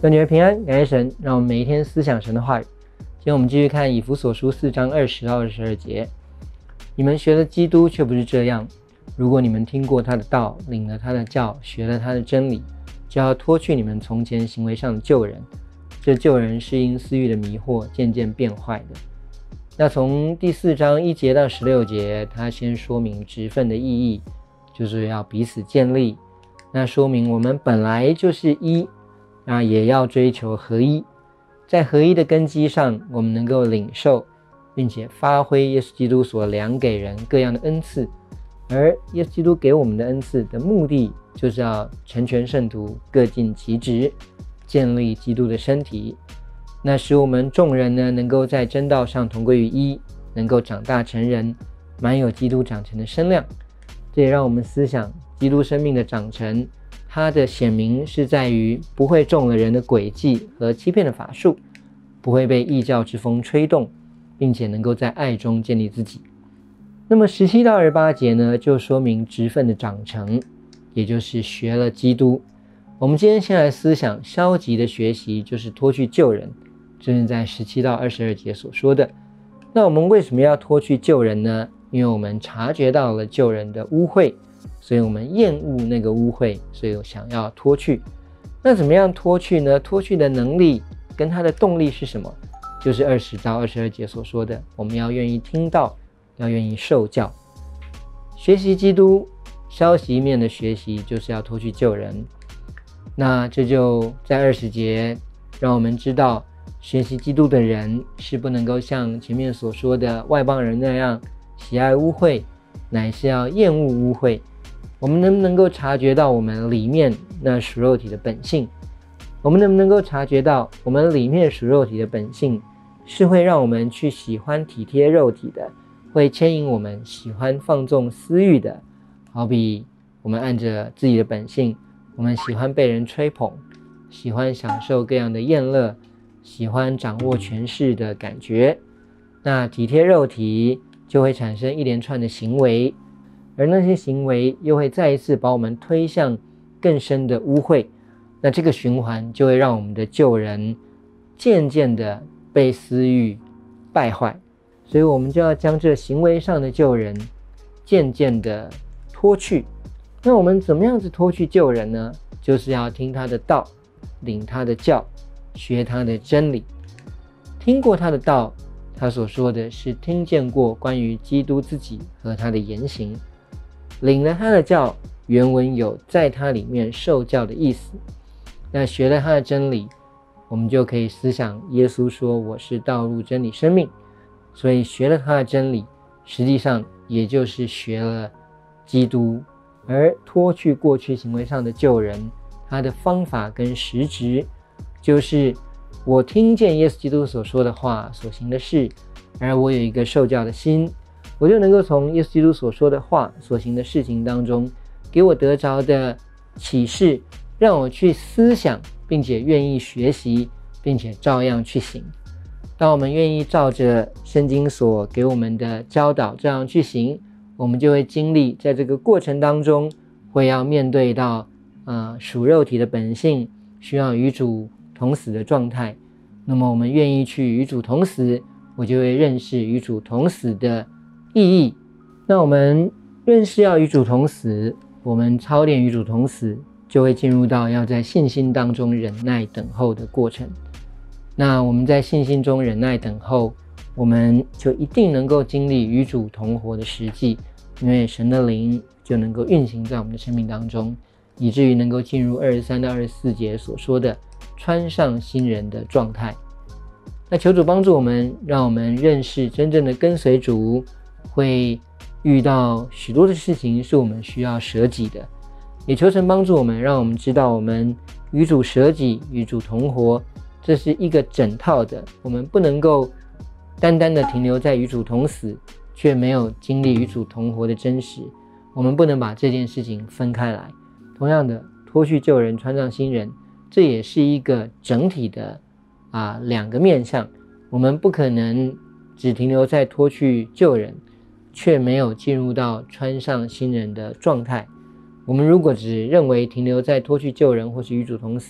愿你们平安，感谢神，让我们每一天思想神的话语。今天我们继续看以弗所书4章20到22节。你们学了基督，却不是这样。如果你们听过他的道，领了他的教，学了他的真理，就要脱去你们从前行为上的旧人。这旧人是因私欲的迷惑渐渐变坏的。那从第4章1节到16节，他先说明职分的意义，就是要彼此建立。那说明我们本来就是一，那也要追求合一。在合一的根基上，我们能够领受并且发挥耶稣基督所量给人各样的恩赐，而耶稣基督给我们的恩赐的目的，就是要成全圣徒，各尽其职，建立基督的身体。那使我们众人呢，能够在真道上同归于一，能够长大成人，满有基督长成的身量。这也让我们思想基督生命的长成，它的显明是在于不会中了人的诡计和欺骗的法术，不会被异教之风吹动，并且能够在爱中建立自己。那么17到28节呢，就说明职分的长成，也就是学了基督。我们今天先来思想消极的学习，就是脱去旧人，这是在17到22节所说的。那我们为什么要脱去旧人呢？因为我们察觉到了旧人的污秽，所以我们厌恶那个污秽，所以我想要脱去。那怎么样脱去呢？脱去的能力跟它的动力是什么？就是20到22节所说的，我们要愿意听到，要愿意受教。学习基督，消极面的学习就是要脱去旧人。那这就在20节让我们知道，学习基督的人是不能够像前面所说的外邦人那样喜爱污秽，乃是要厌恶污秽。我们能不能够察觉到我们里面那属肉体的本性？我们能不能够察觉到我们里面属肉体的本性是会让我们去喜欢体贴肉体的，会牵引我们喜欢放纵私欲的？好比我们按着自己的本性，我们喜欢被人吹捧，喜欢享受各样的宴乐，喜欢掌握权势的感觉。那体贴肉体就会产生一连串的行为，而那些行为又会再一次把我们推向更深的污秽。那这个循环就会让我们的旧人渐渐的被私欲败坏，所以我们就要将这行为上的旧人渐渐的脱去。那我们怎么样子脱去旧人呢？就是要听他的道，领他的教，学他的真理。听过他的道，他所说的是听见过关于基督自己和他的言行。领了他的教，原文有在他里面受教的意思。那学了他的真理，我们就可以思想耶稣说我是道路真理生命，所以学了他的真理，实际上也就是学了基督。而脱去过去行为上的旧人，他的方法跟实质就是我听见耶稣基督所说的话，所行的事，而我有一个受教的心，我就能够从耶稣基督所说的话，所行的事情当中，给我得着的启示，让我去思想，并且愿意学习，并且照样去行。当我们愿意照着圣经所给我们的教导这样去行，我们就会经历在这个过程当中会要面对到属肉体的本性，需要与主同死的状态。那么我们愿意去与主同死，我就会认识与主同死的意义。那我们认识要与主同死，我们操练与主同死，就会进入到要在信心当中忍耐等候的过程。那我们在信心中忍耐等候，我们就一定能够经历与主同活的实际，因为神的灵就能够运行在我们的生命当中，以至于能够进入23到24节所说的穿上新人的状态。那求主帮助我们，让我们认识真正的跟随主，会遇到许多的事情是我们需要舍己的，也求神帮助我们，让我们知道我们与主舍己，与主同活，这是一个整套的，我们不能够单单的停留在与主同死，却没有经历与主同活的真实。我们不能把这件事情分开来。同样的，脱去旧人，穿上新人，这也是一个整体的两个面向。我们不可能只停留在脱去旧人，却没有进入到穿上新人的状态。我们如果只认为停留在脱去旧人或是与主同死，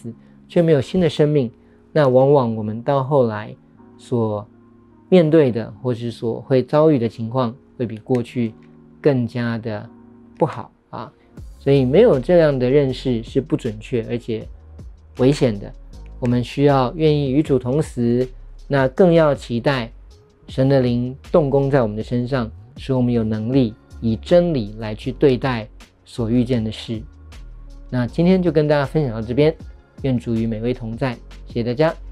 却没有新的生命，那往往我们到后来所面对的或是所会遭遇的情况会比过去更加的不好啊。所以没有这样的认识是不准确而且危险的。我们需要愿意与主同死，那更要期待神的灵动工在我们的身上，使我们有能力以真理来去对待所遇见的事。那今天就跟大家分享到这边，愿主与每位同在，谢谢大家。